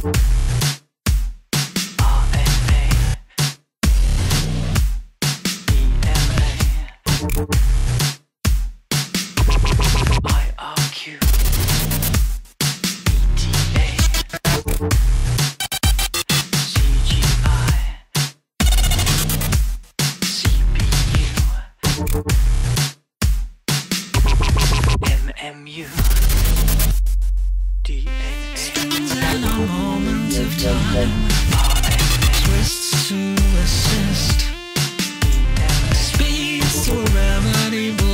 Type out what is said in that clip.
MMU DNA Strings in a moment of time, twists to assist, speeds to a remedy.